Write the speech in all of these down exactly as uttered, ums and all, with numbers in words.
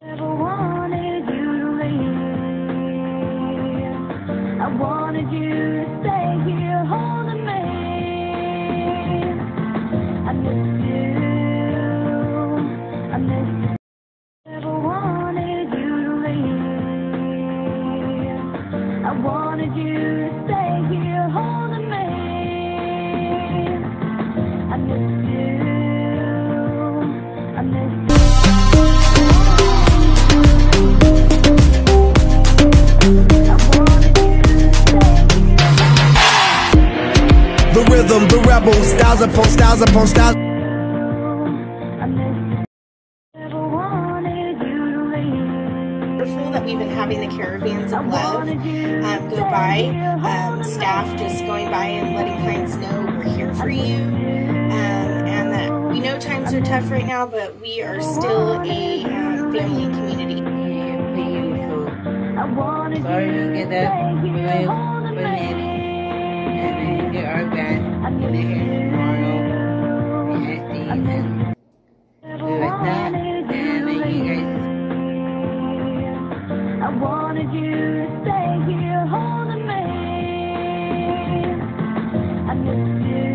Never wanted you to leave. I wanted you to stay here holding me. I missed you. I missed you. Never wanted you to leave. I wanted you to stay here holding me. I missed you. I missed you. The rhythm, the rebel, styles upon styles upon styles. Wonderful that we've been having the caravans of love um, go by, um, staff just going by and letting clients know we're here for you, um, and that we know times are tough right now, but we are still a um, family and community. Beautiful. Sorry you get up with banana. And then get our band in the hair tomorrow. And Steve and do like that. And then you guys. I wanted you to stay here holding me. I missed you.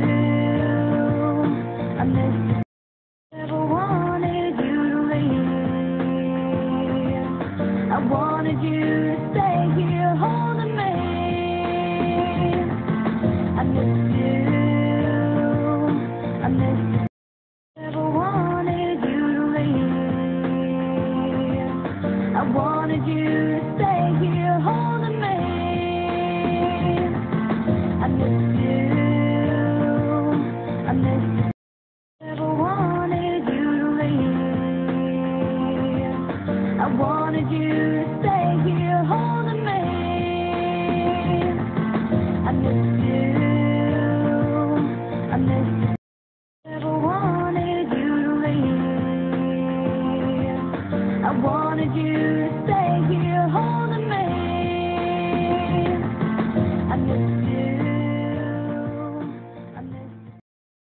I missed you. Never wanted you to leave. I wanted you to stay here holding me. I missed you. I missed you. Never wanted you to leave. I wanted you to stay here holding me. I missed you. I missed you. Never wanted you to leave. I wanted you